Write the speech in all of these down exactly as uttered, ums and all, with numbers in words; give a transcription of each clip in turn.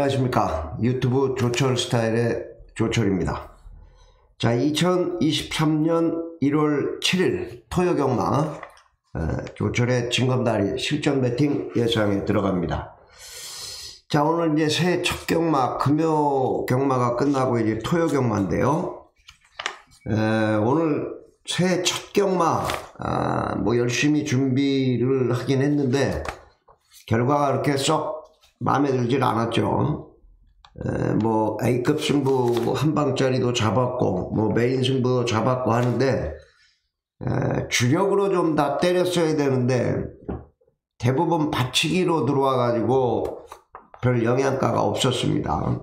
안녕하십니까. 유튜브 조철 스타일의 조철입니다. 자, 이천이십삼 년 일월 칠일 토요경마 조철의 징검다리 실전 배팅 예상에 들어갑니다. 자, 오늘 이제 새해 첫 경마, 금요 경마가 끝나고 이제 토요 경마인데요. 에, 오늘 새해 첫 경마, 아, 뭐 열심히 준비를 하긴 했는데 결과가 그렇게 썩 마음에 들질 않았죠. 에, 뭐 A급 승부 한 방짜리도 잡았고 뭐 메인 승부도 잡았고 하는데 에, 주력으로 좀 다 때렸어야 되는데 대부분 받치기로 들어와 가지고 별 영향가가 없었습니다.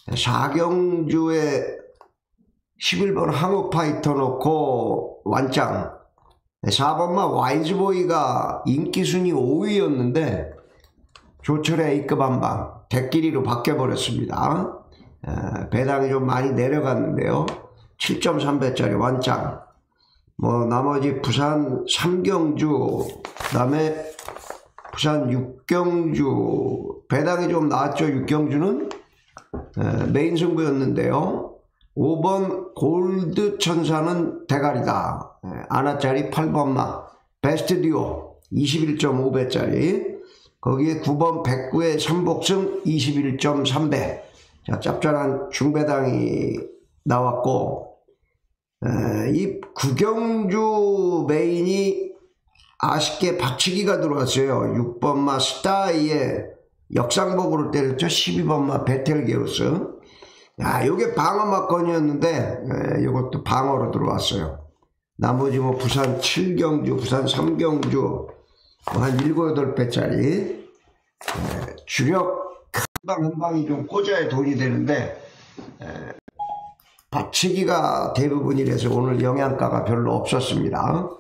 사경주에 십일 번 항우파이터 놓고 완짱, 사 번마 와이즈보이가 인기순위 오 위였는데 조철의 A급 한방 대끼리로 바뀌어버렸습니다. 에, 배당이 좀 많이 내려갔는데요. 칠 점 삼 배짜리 완짱, 뭐 나머지 부산 삼경주, 그 다음에 부산 육경주 배당이 좀 나왔죠. 육경주는 에, 메인 승부였는데요. 오 번 골드 천사는 대가리다. 에, 아나짜리 팔 번마 베스트 듀오 이십일 점 오 배짜리, 거기에 구 번 백구의 삼복승 이십일 점 삼 배. 자, 짭짤한 중배당이 나왔고, 에, 이 구경주 메인이 아쉽게 받치기가 들어왔어요. 육 번마 스타이에 역상복으로 때렸죠. 십이 번마 베텔게우스. 야, 요게 방어 막건이었는데 요것도 방어로 들어왔어요. 나머지 뭐 부산 칠경주, 부산 삼경주 뭐 한 일곱, 여덟 배짜리 에, 주력 한방 한방이 좀 꽂아야 돈이 되는데 에, 받치기가 대부분이라서 오늘 영양가가 별로 없었습니다.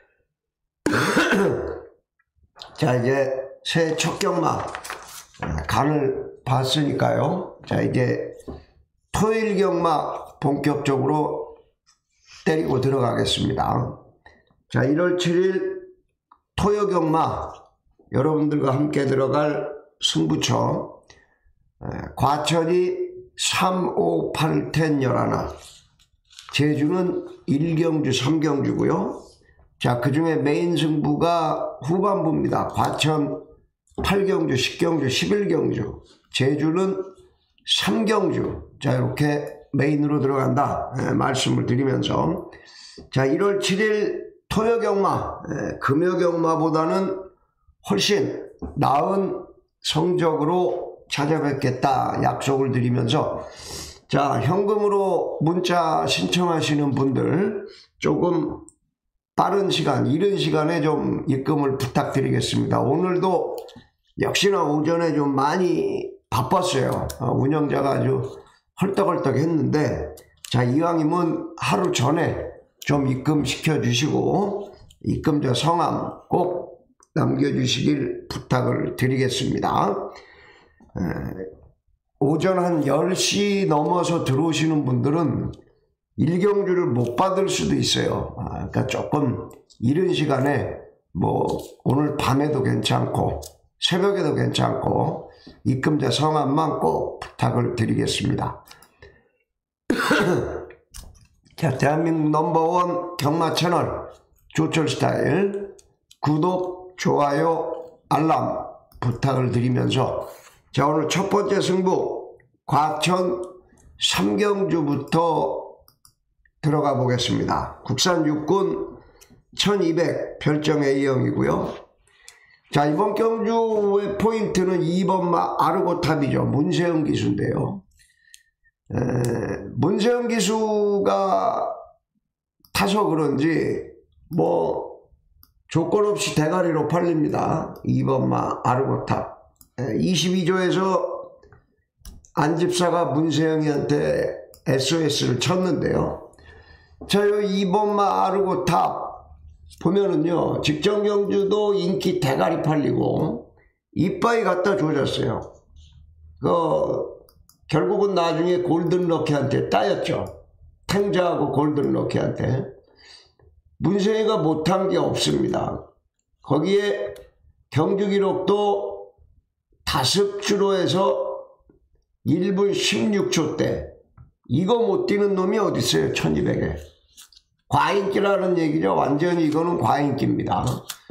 자, 이제 새해 첫 경마 간을 봤으니까요. 자, 이제 토요일 경마 본격적으로 때리고 들어가겠습니다. 자, 일월 칠일 토요 경마 여러분들과 함께 들어갈 승부처, 과천이 삼, 오, 팔, 텐, 열하나, 제주는 일경주, 삼경주고요. 자, 그 중에 메인 승부가 후반부입니다. 과천 팔경주, 십경주, 십일경주, 제주는 삼경주. 자, 이렇게 메인으로 들어간다 에, 말씀을 드리면서, 자, 일월 칠일 토요경마, 에, 금요경마보다는 훨씬 나은 성적으로 찾아뵙겠다 약속을 드리면서, 자, 현금으로 문자 신청하시는 분들 조금 빠른 시간, 이른 시간에 좀 입금을 부탁드리겠습니다. 오늘도 역시나 오전에 좀 많이 바빴어요. 어, 운영자가 아주 헐떡헐떡 했는데, 자, 이왕이면 하루 전에 좀 입금 시켜주시고 입금자 성함 꼭 남겨주시길 부탁을 드리겠습니다. 에, 오전 한 열 시 넘어서 들어오시는 분들은 일경주를 못 받을 수도 있어요. 아, 그러니까 조금 이른 시간에 뭐 오늘 밤에도 괜찮고 새벽에도 괜찮고 입금자 성함만 꼭 부탁을 드리겠습니다. 자, 대한민국 넘버원 경마 채널 조철 스타일 구독, 좋아요, 알람 부탁을 드리면서, 자, 오늘 첫 번째 승부 과천 삼경주부터 들어가 보겠습니다. 국산 육군 천이백 별정 A형이고요. 자, 이번 경주의 포인트는 이 번마 아르고탑이죠. 문세영 기수인데요. 에, 문세영 기수가 타서 그런지 뭐 조건 없이 대가리로 팔립니다. 이 번마 아르고탑. 에, 이십이 조에서 안집사가 문세영이한테 에스오에스를 쳤는데요. 자, 이 번마 아르고탑 보면은요, 직전경주도 인기 대가리 팔리고 이빠이 갖다 조졌어요. 그 결국은 나중에 골든럭키한테 따였죠. 탱자하고 골든럭키한테. 문세희가 못한 게 없습니다. 거기에 경주 기록도 다섯 주로 해서 일 분 십육 초대. 이거 못 뛰는 놈이 어딨어요. 천이백에. 과인기라는 얘기죠. 완전히 이거는 과인기입니다.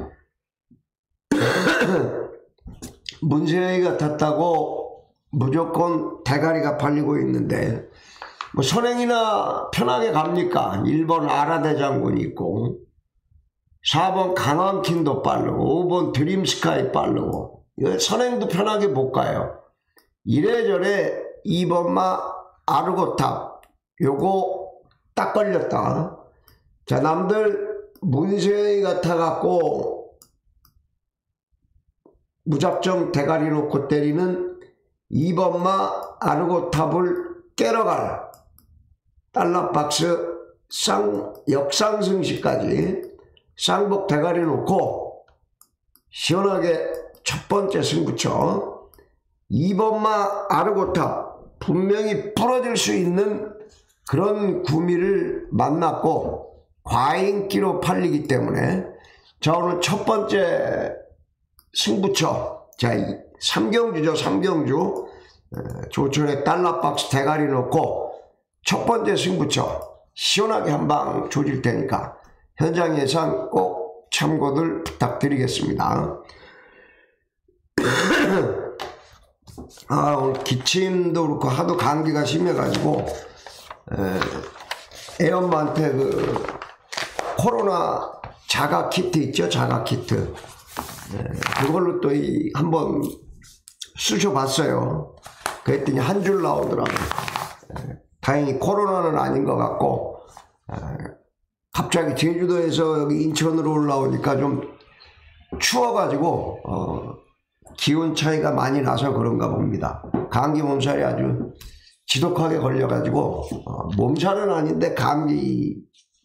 문세영이가 탔다고 무조건 대가리가 팔리고 있는데 뭐 선행이나 편하게 갑니까? 일 번 아라대 장군이 있고 사 번 강황킨도 빠르고 오 번 드림스카이 빠르고 선행도 편하게 못 가요. 이래저래 이 번마 아르고탑 요거 딱 걸렸다. 자, 남들 문세영이 같아갖고 무작정 대가리 놓고 때리는 이 번마 아르고탑을 깨러갈 달러박스 쌍, 역상승시까지 쌍복 대가리 놓고 시원하게 첫 번째 승부처 이 번마 아르고탑 분명히 부러질 수 있는 그런 구미를 만났고 과인기로 팔리기 때문에 자, 오늘 첫 번째 승부처 자, 삼경주죠. 삼경주 조철의 달러박스 대가리 놓고 첫 번째 승부처 시원하게 한방 조질 테니까 현장 예상 꼭 참고들 부탁드리겠습니다. 아, 오늘 기침도 그렇고 하도 감기가 심해가지고 애, 애엄마한테 그 코로나 자가 키트 있죠. 자가 키트 에, 그걸로 또 이 한번 쑤셔봤어요. 그랬더니 한 줄 나오더라고요. 에, 다행히 코로나는 아닌 것 같고 에, 갑자기 제주도에서 여기 인천으로 올라오니까 좀 추워가지고 어, 기온 차이가 많이 나서 그런가 봅니다. 감기 몸살이 아주 지독하게 걸려가지고 어, 몸살은 아닌데 감기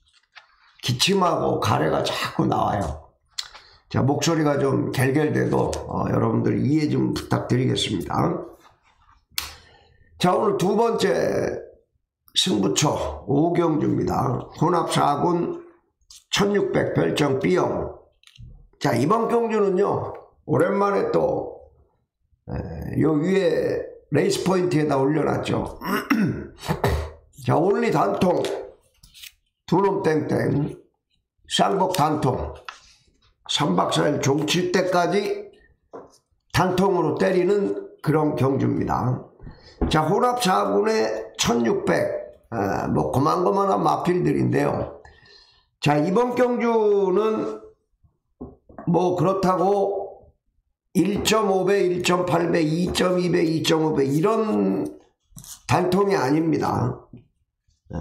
기침하고 가래가 자꾸 나와요. 자, 목소리가 좀 갤갤대도 어, 여러분들 이해 좀 부탁드리겠습니다. 자, 오늘 두 번째 승부처 오경주입니다. 혼합 사 군 천육백 별정 B형. 자, 이번 경주는요 오랜만에 또 요 위에 레이스 포인트에다 올려놨죠. 자, 올리 단통 두놈 땡땡 쌍복 단통 삼 박 사 일 종칠 때까지 단통으로 때리는 그런 경주입니다. 자, 혼합 사 군에 천육백 아, 뭐 고만고만한 마필들인데요. 자, 이번 경주는 뭐 그렇다고 일 점 오 배, 일 점 팔 배, 이 점 이 배, 이 점 오 배 이런 단통이 아닙니다. 에,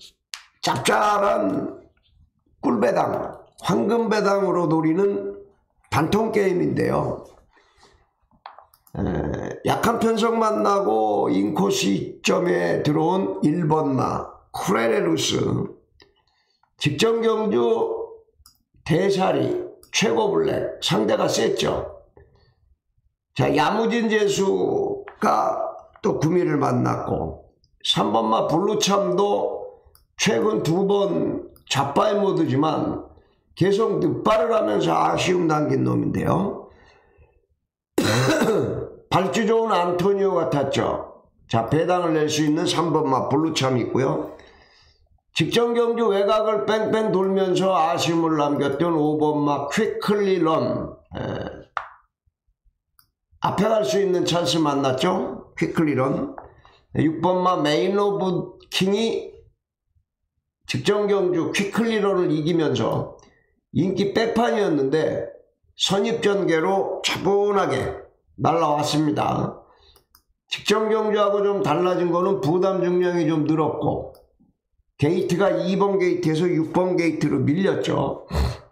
짭짤한 꿀배당, 황금배당으로 노리는 단통 게임인데요. 에, 약한 편성 만나고 인코스 이점에 들어온 일 번마 쿠레레루스 직전 경주 대사리 최고블랙 상대가 셌죠. 자, 야무진 재수가 또 구미를 만났고 삼 번마 블루참도 최근 두 번 좌빨 모드지만 계속 늑발을 하면서 아쉬움 남긴 놈인데요. 발주 좋은 안토니오 같았죠. 자, 배당을 낼 수 있는 삼 번마 블루참이 있고요. 직전 경주 외곽을 뺑뺑 돌면서 아쉬움을 남겼던 오 번마 퀵클리런 앞에 갈 수 있는 찬스 만났죠. 퀵클리런. 육 번마 메인 오브 킹이 직전 경주 퀵클리런을 이기면서 인기 백판이었는데 선입전개로 차분하게 날라왔습니다. 직전 경주하고 좀 달라진 거는 부담 중량이 좀 늘었고 게이트가 이 번 게이트에서 육 번 게이트로 밀렸죠.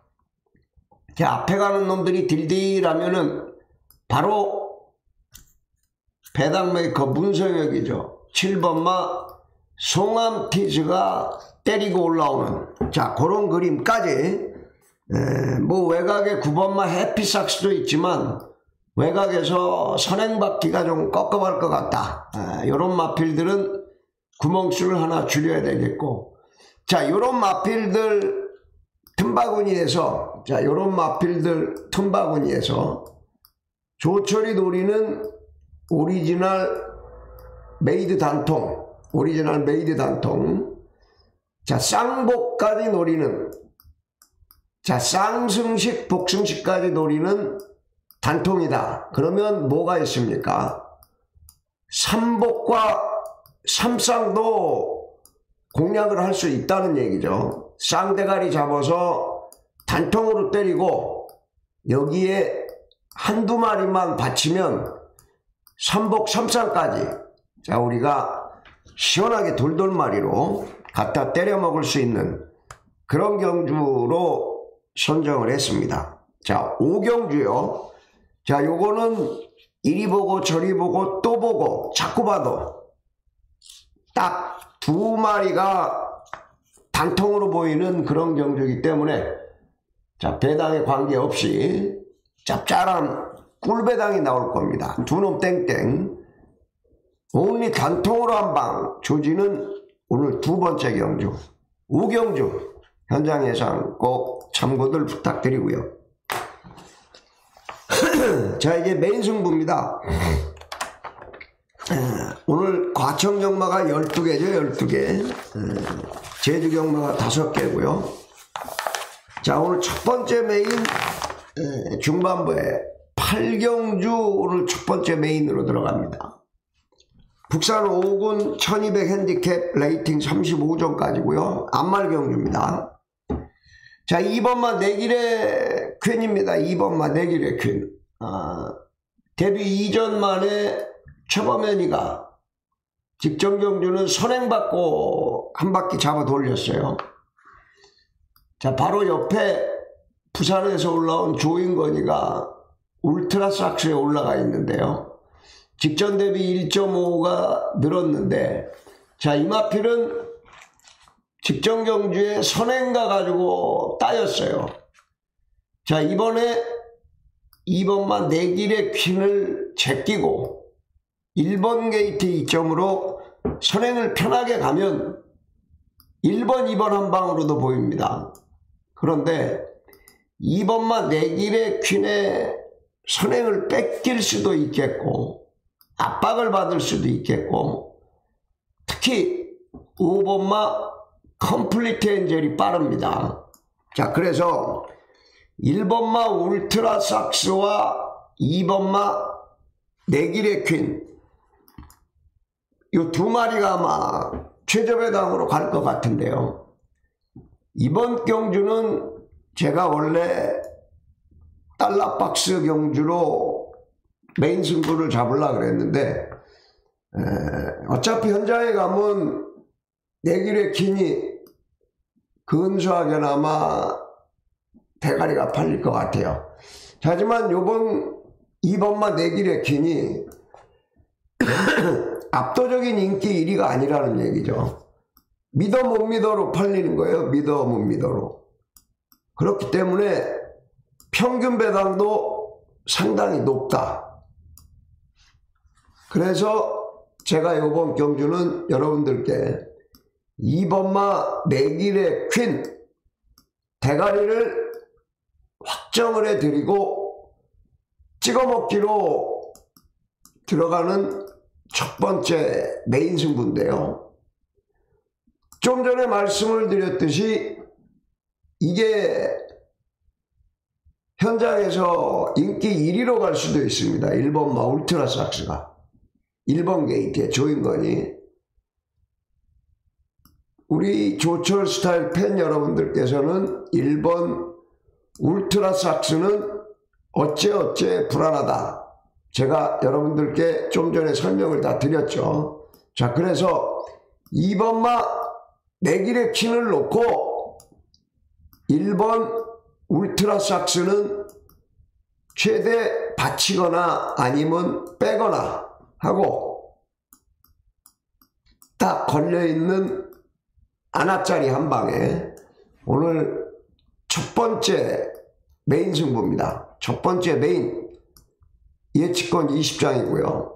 앞에 가는 놈들이 딜딜하면은 바로 배당 메이커 문성혁이죠. 칠 번마 송암티즈가 때리고 올라오는 자, 그런 그림까지 에, 뭐 외곽에 구 번마 해피삭스도 있지만 외곽에서 선행받기가 좀 꺾어갈 것 같다. 에, 요런 마필들은 구멍수를 하나 줄여야 되겠고 자, 요런 마필들 틈바구니에서 자, 요런 마필들 틈바구니에서 조철이 노리는 오리지널 메이드 단통, 오리지널 메이드 단통. 자, 쌍복까지 노리는, 자, 쌍승식, 복승식까지 노리는 단통이다. 그러면 뭐가 있습니까? 삼복과 삼쌍도 공략을 할 수 있다는 얘기죠. 쌍대가리 잡아서 단통으로 때리고 여기에 한두 마리만 받치면 삼복 삼쌍까지, 자, 우리가 시원하게 돌돌마리로 갖다 때려 먹을 수 있는 그런 경주로 선정을 했습니다. 자, 오경주요. 자, 요거는 이리 보고 저리 보고 또 보고 자꾸 봐도 딱 두 마리가 단통으로 보이는 그런 경주이기 때문에, 자, 배당에 관계없이 짭짤한 꿀배당이 나올 겁니다. 두 놈 땡땡. 온리 단통으로 한 방 조지는 오늘 두 번째 경주 오경주 현장 예상 꼭 참고들 부탁드리고요. 자, 이제 메인 승부입니다. 오늘 과청 경마가 열두 개죠. 열두 개. 제주 경마가 다섯 개고요. 자, 오늘 첫 번째 메인 중반부에 팔경주 오늘 첫 번째 메인으로 들어갑니다. 북산 오 군 천이백 핸디캡 레이팅 삼십오 점까지고요. 암말 경주입니다. 자, 이 번마 내길의 퀸입니다. 이 번마 내길의 퀸. 아, 데뷔 이 전 만에 최범현이가 직전 경주는 선행받고 한 바퀴 잡아 돌렸어요. 자, 바로 옆에 부산에서 올라온 조인건이가 울트라삭스에 올라가 있는데요. 직전 대비 일 점 오가 늘었는데, 자, 이마필은 직전 경주에 선행가 가지고 따였어요. 자, 이번에 이 번만 내길의 퀸을 제끼고 일 번 게이트 이 점으로 선행을 편하게 가면 일 번, 이 번 한 방으로도 보입니다. 그런데 이 번만 내길의 퀸에 선행을 뺏길 수도 있겠고 압박을 받을 수도 있겠고, 특히 오 번마 컴플리트 엔젤이 빠릅니다. 자, 그래서 일 번마 울트라삭스와 이 번마 내길의 퀸, 이 두 마리가 아마 최저배당으로 갈 것 같은데요. 이번 경주는 제가 원래 달러박스 경주로 메인 승부를 잡으려고 그랬는데, 에, 어차피 현장에 가면 내길의 퀸이 근소하게나마 대가리가 팔릴 것 같아요. 하지만 요번 이 번마 내길의 퀸이 압도적인 인기 일 위가 아니라는 얘기죠. 믿어 못 믿어로 팔리는 거예요. 믿어 못 믿어로. 그렇기 때문에 평균 배당도 상당히 높다. 그래서 제가 이번 경주는 여러분들께 이 번마 내길의 퀸 대가리를 확정을 해드리고 찍어먹기로 들어가는 첫 번째 메인 승부인데요. 좀 전에 말씀을 드렸듯이 이게 현장에서 인기 일 위로 갈 수도 있습니다. 일 번마 울트라삭스가 일 번 게이트에 조인건이. 우리 조철 스타일 팬 여러분들께서는 일 번 울트라삭스는 어째어째 불안하다. 제가 여러분들께 좀 전에 설명을 다 드렸죠. 자, 그래서 이 번마 내길의 퀸을 놓고 일 번 울트라삭스는 최대 받치거나 아니면 빼거나 하고 딱 걸려있는 하나짜리 한 방에 오늘 첫 번째 메인 승부입니다. 첫 번째 메인 예측권 이십 장이고요.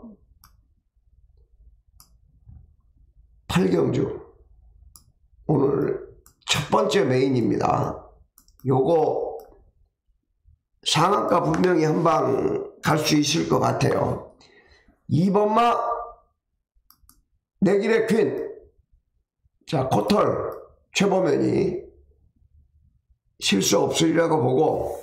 팔경주 오늘 첫 번째 메인입니다. 요거 상한가 분명히 한 방 갈 수 있을 것 같아요. 이 번마 내길의 퀸. 자, 코털 최보면이 실수 없으리라고 보고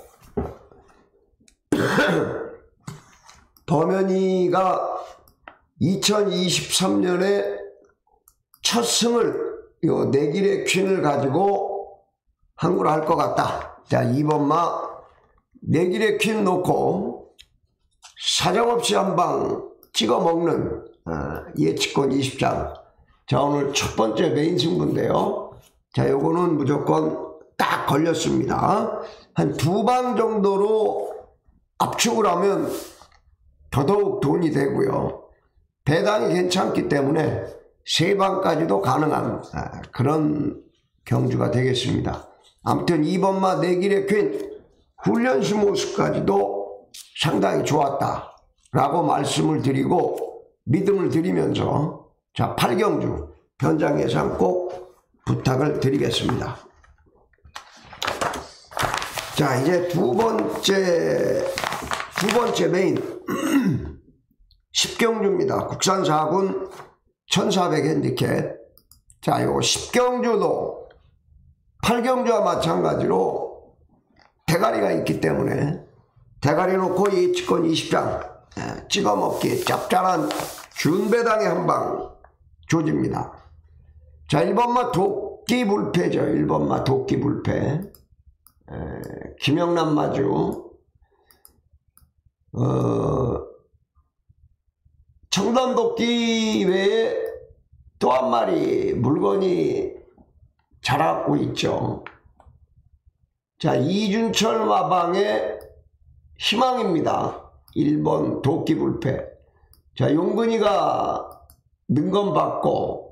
범현이가 이천이십삼 년에 첫 승을 요 내길의 퀸을 가지고 항구를 할 것 같다. 자, 이 번마 내길의 퀸 놓고 사정없이 한방 찍어 먹는 아, 예측권 이십 장. 자, 오늘 첫 번째 메인 승부인데요. 자, 요거는 무조건 딱 걸렸습니다. 한 두 방 정도로 압축을 하면 더더욱 돈이 되고요. 배당이 괜찮기 때문에 세 방까지도 가능한 아, 그런 경주가 되겠습니다. 아무튼 이 번마 내길의 퀸 훈련수 모습까지도 상당히 좋았다 라고 말씀을 드리고 믿음을 드리면서 자, 팔 경주 현장 예상 꼭 부탁을 드리겠습니다. 자, 이제 두 번째 두 번째 메인 십 경주입니다. 국산 사 군 천사백 핸디캡. 자, 요 십 경주도 팔 경주와 마찬가지로 대가리가 있기 때문에 대가리 놓고 예측권 이십 장 찍어 먹기 짭짤한 준배당의 한방 조집니다. 자, 일 번마 도끼불패죠. 일 번마 도끼불패. 김영남 마주 어, 청담도끼 외에 또 한 마리 물건이 자라고 있죠. 자, 이준철 마방의 희망입니다. 일 번 도끼불패. 자, 용근이가 능건 받고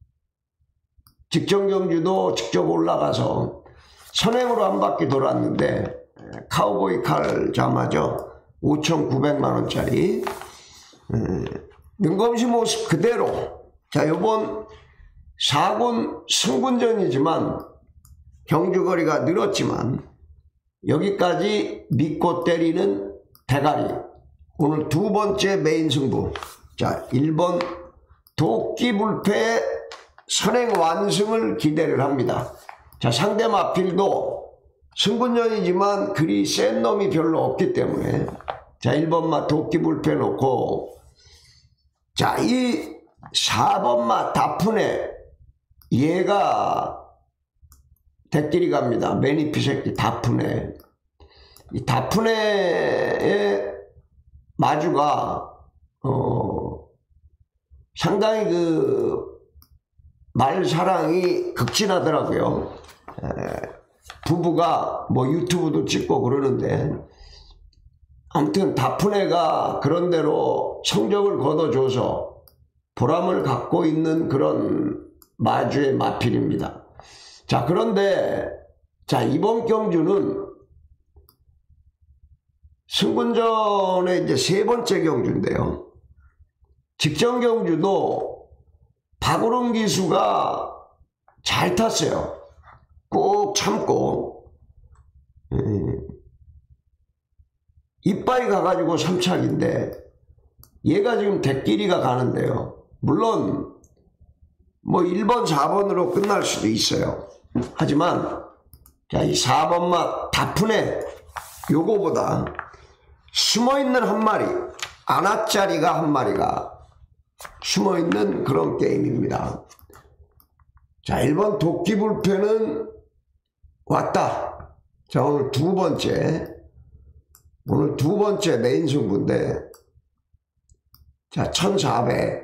직전경주도 직접 올라가서 선행으로 한 바퀴 돌았는데 카우보이 칼 자마죠. 오천구백만 원짜리 능검시 모습 그대로. 자, 요번 사 군 승군전이지만 경주거리가 늘었지만 여기까지 믿고 때리는 대가리. 오늘 두 번째 메인 승부. 자, 일 번 도끼불패 선행 완승을 기대를 합니다. 자, 상대 마필도 승군전이지만 그리 센 놈이 별로 없기 때문에 자, 일 번마 도끼불패 놓고 자, 이 사 번마 다푼에 얘가 대끼리 갑니다. 매니피 새끼 다푼에. 이 다푼에의 마주가 어 상당히 그 말사랑이 극진하더라고요. 에, 부부가 뭐 유튜브도 찍고 그러는데 아무튼 다푼애가 그런대로 성적을 거둬줘서 보람을 갖고 있는 그런 마주의 마필입니다. 자, 그런데 자, 이번 경주는 승군전의 이제 세 번째 경주인데요. 직전 경주도 박우릉 기수가 잘 탔어요. 꼭 참고 음, 이빠이 가가지고 삼 착인데 얘가 지금 대끼리가 가는데요. 물론 뭐 일 번 사 번으로 끝날 수도 있어요. 하지만 자, 이 사 번마 다푼에 요거보다 숨어있는 한 마리 아나짜리가 한 마리가 숨어있는 그런 게임입니다. 자, 일 번 도끼불패는 왔다. 자, 오늘 두 번째 오늘 두 번째 메인 승부인데 자, 천사백.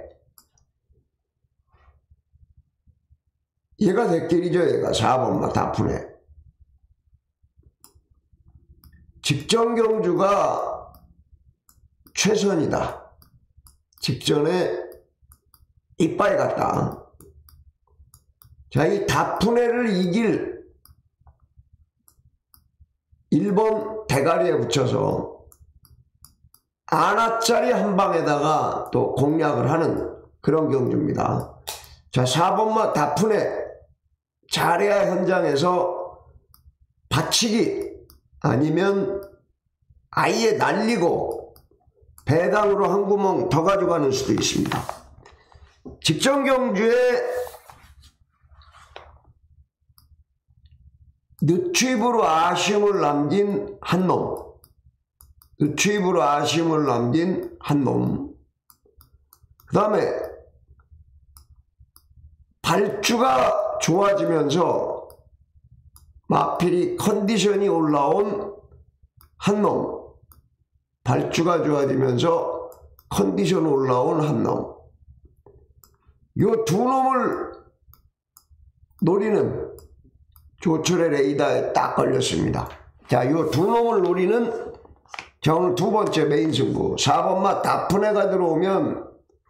얘가 대끼리죠. 얘가 사 번마 다푼에. 직전 경주가 최선이다. 직전에 이빠이 갔다. 자, 이 다푼에를 이길 일 번 대가리에 붙여서 아나짜리 한 방에다가 또 공략을 하는 그런 경주입니다. 자, 사 번마 다푼에 잘해야 현장에서 받치기 아니면 아예 날리고 배당으로 한 구멍 더 가져가는 수도 있습니다. 직전경주에 늦추입으로 아쉬움을 남긴 한 놈, 늦추입으로 아쉬움을 남긴 한 놈, 그 다음에 발주가 좋아지면서 마필이 컨디션이 올라온 한 놈, 발주가 좋아지면서 컨디션 올라온 한 놈, 요 두 놈을 노리는 조철의 레이더에 딱 걸렸습니다. 자, 요 두 놈을 노리는 자, 오늘 두 번째 메인 승부. 사 번마 다프네가 들어오면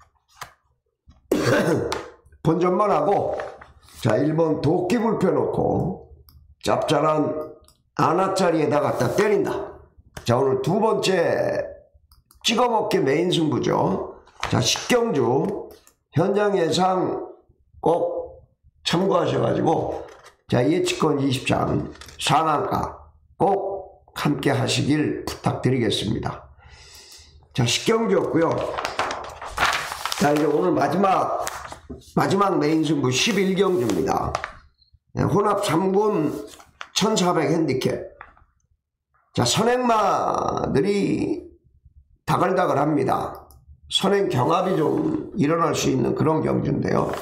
본전만 하고, 자, 일 번 도끼 불펴 놓고 짭짤한 아나짜리에다 갖다 때린다. 자, 오늘 두 번째 찍어먹기 메인 승부죠. 자, 식경주 현장 예상 꼭 참고하셔가지고, 자, 예측권 이십 장 상한가 꼭 함께 하시길 부탁드리겠습니다. 자, 식경주였고요. 자, 이제 오늘 마지막 마지막 메인 승부 십일 경주입니다. 혼합 삼 군 천사백 핸디캡. 자, 선행마들이 다글다글합니다. 선행 경합이 좀 일어날 수 있는 그런 경주인데요.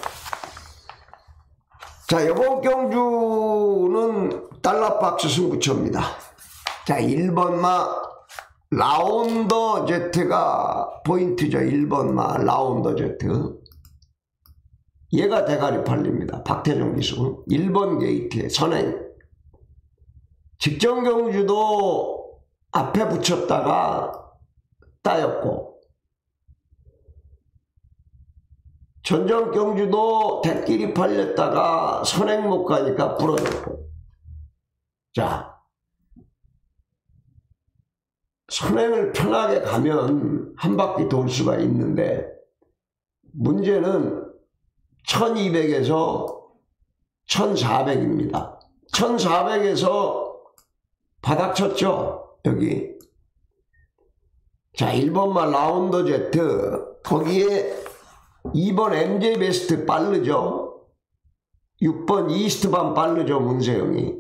자, 이번 경주는 달러박스 승부처입니다. 자, 일 번마 라운더 제트가 포인트죠. 일 번마 라운더 제트. 얘가 대가리 팔립니다. 박태종 기수. 일 번 게이트의 선행. 직전 경주도 앞에 붙였다가 따였고, 전전 경주도 대끼리 팔렸다가 선행 못 가니까 부러졌고. 자, 선행을 편하게 가면 한 바퀴 돌 수가 있는데, 문제는 천이백에서 천사백입니다. 천사백에서 바닥 쳤죠, 여기. 자, 일 번마 라운더 제트. 거기에 이 번 엠제이 베스트 빠르죠. 육 번 이스트밤 빠르죠, 문세영이.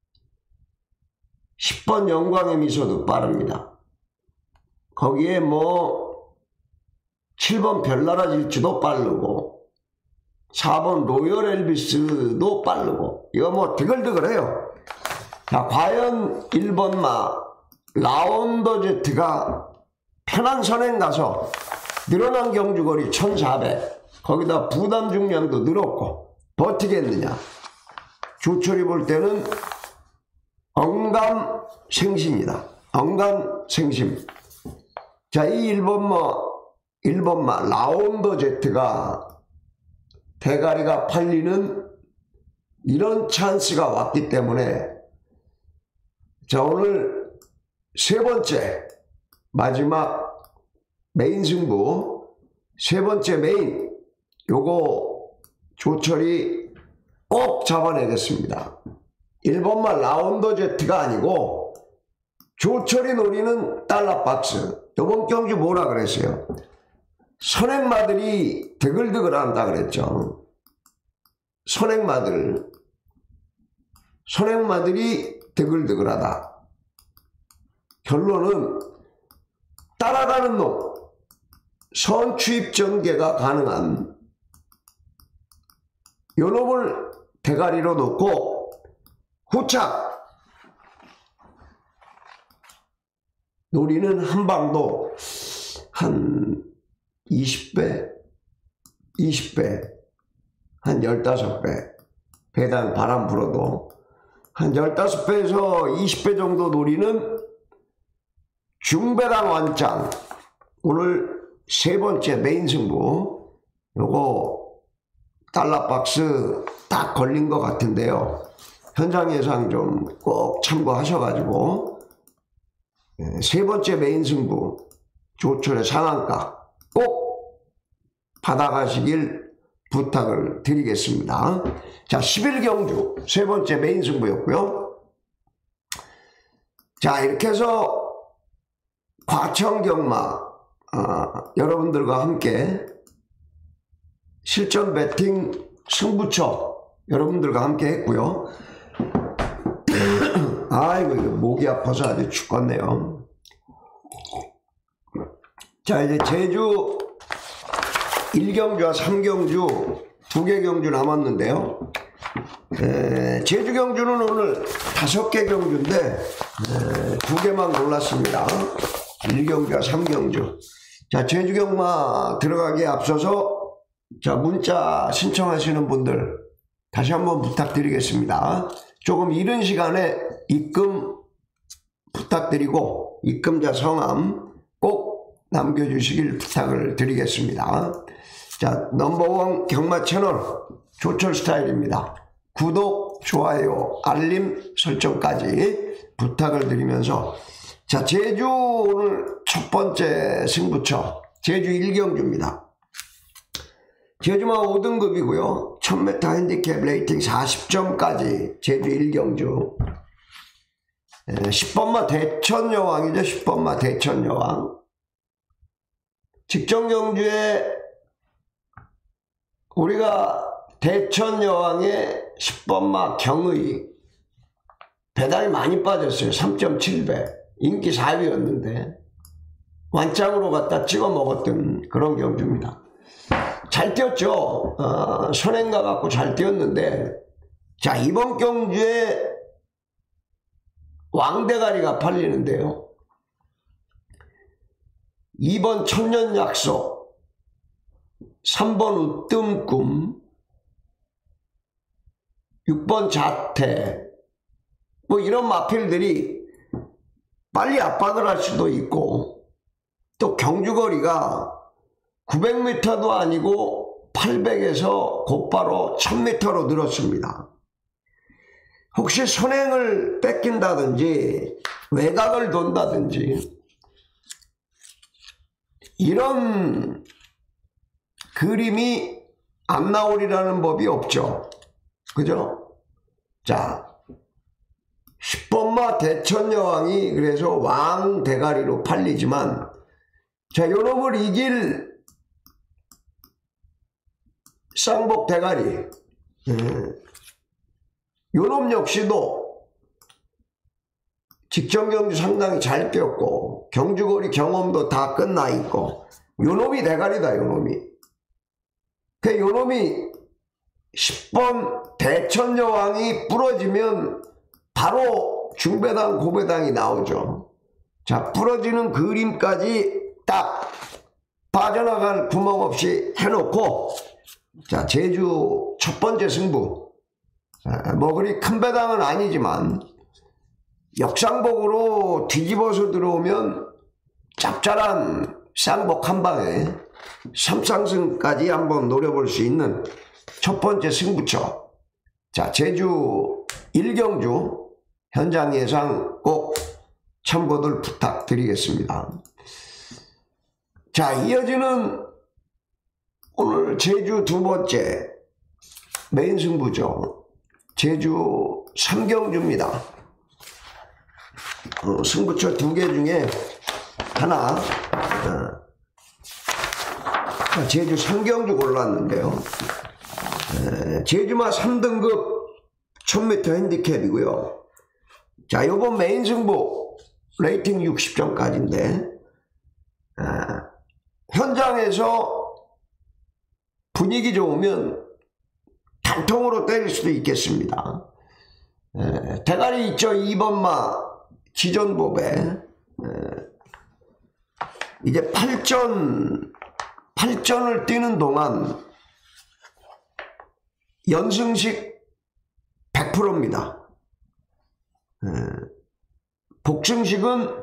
십 번 영광의 미소도 빠릅니다. 거기에 뭐 칠 번 별나라 질주도 빠르고, 사 번 로열 엘비스도 빠르고, 이거 뭐 드글드글해요. 자, 과연 일 번마 라운더 제트가 편한 선행 가서 늘어난 경주거리 천사백, 거기다 부담 중량도 늘었고 버티겠느냐. 조철이 볼 때는 언감생심이다. 언감생심. 자, 이 일 번마 일 번마 라운더 제트가 대가리가 팔리는 이런 찬스가 왔기 때문에, 자, 오늘 세 번째 마지막 메인 승부, 세 번째 메인, 요거 조철이 꼭 잡아내겠습니다. 일 번마 라운더 제트가 아니고 조철이 노리는 달러박스. 요번 경주 뭐라 그랬어요? 선행마들이 드글드글 한다 그랬죠. 선행마들, 선행마들이 드글드글하다. 결론은 따라가는 놈, 선취입 전개가 가능한 요 놈을 대가리로 놓고 후착 노리는 한방도 한 이십 배, 이십 배, 한 십오 배, 배당 바람 불어도 한 십오 배에서 이십 배 정도 노리는 중배당 완장. 오늘 세 번째 메인 승부, 요거 달러박스 딱 걸린 것 같은데요. 현장 예상 좀 꼭 참고하셔가지고, 세 번째 메인 승부 조철의 상한가 꼭 받아가시길 부탁을 드리겠습니다. 자, 십일 경주 세 번째 메인 승부였고요. 자, 이렇게 해서 과천경마 어, 여러분들과 함께 실전 배팅 승부처 여러분들과 함께 했고요. 아이고 이거 목이 아파서 아주 죽겠네요. 자, 이제 제주 일 경주와 삼 경주 두 개 경주 남았는데요. 에, 제주 경주는 오늘 다섯 개 경주인데 에, 두 개만 골랐습니다. 일 경주와 삼 경주. 자, 제주 경마 들어가기에 앞서서 자, 문자 신청하시는 분들 다시 한번 부탁드리겠습니다. 조금 이른 시간에 입금 부탁드리고 입금자 성함 꼭 남겨주시길 부탁을 드리겠습니다. 자, 넘버원 경마 채널 조철 스타일입니다. 구독, 좋아요, 알림 설정까지 부탁을 드리면서 자, 제주 오늘 첫 번째 승부처 제주 일 경주입니다. 제주마 오 등급이고요. 천 미터 핸디캡 레이팅 사십 점까지 제주 일 경주. 십 번마 대천여왕이죠. 십 번마 대천여왕. 직전 경주에 우리가 대천여왕의 십 번마 경의 배당이 많이 빠졌어요. 삼 점 칠 배. 인기 사 위였는데 완짱으로 갖다 찍어 먹었던 그런 경주입니다. 잘 뛰었죠. 어, 선행가 갖고 잘 뛰었는데 자, 이번 경주에 왕대가리가 팔리는데요. 이 번 천년약속, 삼 번 으뜸꿈, 육 번 자태, 뭐 이런 마필들이 빨리 압박을 할 수도 있고 또 경주거리가 구백 미터도 아니고 팔백에서 곧바로 천 미터로 늘었습니다. 혹시 선행을 뺏긴다든지 외곽을 돈다든지 이런 그림이 안 나오리라는 법이 없죠. 그죠? 자, 십 번마 대천여왕이 그래서 왕 대가리로 팔리지만 자, 요놈을 이길 쌍복 대가리 음. 요놈 역시도 직전 경주 상당히 잘 뛰었고 경주거리 경험도 다 끝나 있고 요놈이 대가리다. 요놈이 그 요놈이 십 번 대천여왕이 부러지면 바로 중배당 고배당이 나오죠. 자, 부러지는 그림까지 딱 빠져나갈 구멍 없이 해놓고 자, 제주 첫 번째 승부. 뭐 그리 큰 배당은 아니지만 역상복으로 뒤집어서 들어오면 짭짤한 쌍복 한 방에 삼상승까지 한번 노려볼 수 있는 첫 번째 승부처. 자, 제주 일 경주 현장 예상 꼭 참고들 부탁드리겠습니다. 자, 이어지는 오늘 제주 두 번째 메인 승부죠. 제주 삼 경주입니다. 어, 승부처 두 개 중에 하나 어, 제주 삼 경주 골랐는데요. 에, 제주마 삼 등급 천 미터 핸디캡이고요. 자, 요번 메인 승부 레이팅 육십 점까지인데 아, 현장에서 분위기 좋으면 단통으로 때릴 수도 있겠습니다. 에, 대가리 있죠. 이 번마 지존보배 에, 이제 팔 전 팔 전을 뛰는 동안 연승식 백 퍼센트입니다. 에, 복승식은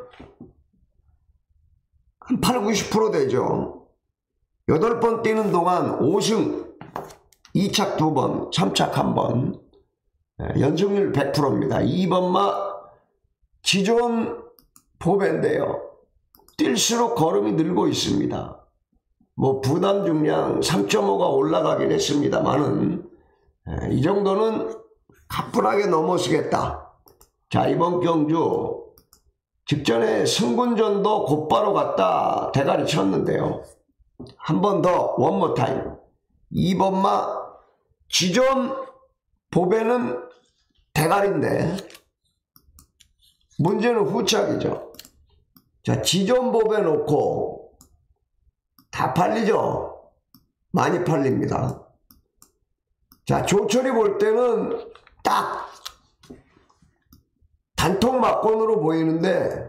한 팔, 구십 퍼센트 되죠. 여덟 번 뛰는 동안 오 승, 이 착 두 번, 삼 착 한 번, 연승률 백 퍼센트입니다. 이 번마 지존 보배인데요. 뛸수록 걸음이 늘고 있습니다. 뭐 부담 중량 삼 점 오가 올라가긴 했습니다만은 이 정도는 가뿐하게 넘어서겠다. 자, 이번 경주 직전에 승군전도 곧바로 갔다 대가리 쳤는데요. 한 번 더 원모 타임. 이 번마 지존 보배는 대가리인데 문제는 후착이죠. 자, 지존 보배 놓고 다 팔리죠. 많이 팔립니다. 자, 조철이 볼 때는 딱 단통 막권으로 보이는데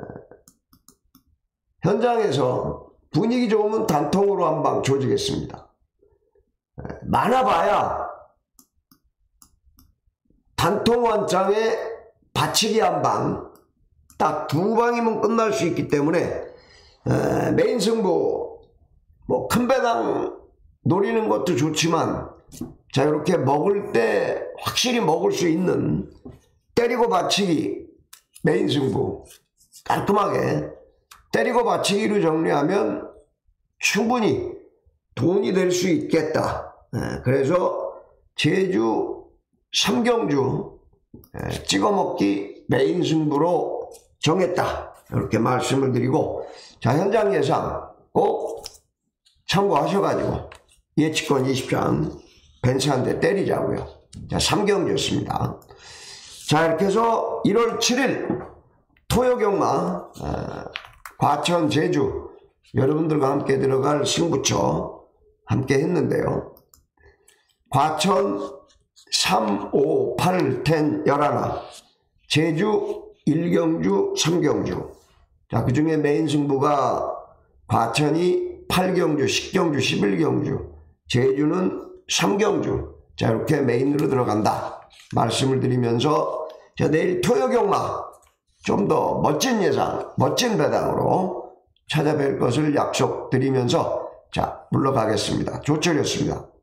현장에서 분위기 좋으면 단통으로 한방 조지겠습니다. 많아봐야 단통 완장에 받치기 한방 딱 두 방이면 끝날 수 있기 때문에 메인 승부 뭐 큰 배당 노리는 것도 좋지만 자, 이렇게 먹을 때 확실히 먹을 수 있는 때리고 받치기 메인 승부 깔끔하게 때리고 받치기로 정리하면 충분히 돈이 될 수 있겠다. 그래서 제주 삼경주 찍어먹기 메인 승부로 정했다. 이렇게 말씀을 드리고, 자, 현장 예상 꼭 참고하셔가지고 예측권 이십 장 벤츠 한 대 때리자고요. 자, 삼경주였습니다. 자, 이렇게 해서 일월 칠일 토요경마 과천 제주 여러분들과 함께 들어갈 승부처 함께 했는데요. 과천 삼, 오, 팔, 텐, 열하나, 제주 일 경주, 삼 경주. 자, 그 중에 메인 승부가 과천이 팔 경주, 십 경주, 십일 경주, 제주는 삼 경주. 자, 이렇게 메인으로 들어간다 말씀을 드리면서, 자, 내일 토요경마 좀 더 멋진 예상, 멋진 배당으로 찾아뵐 것을 약속드리면서 자, 물러가겠습니다. 조철이었습니다.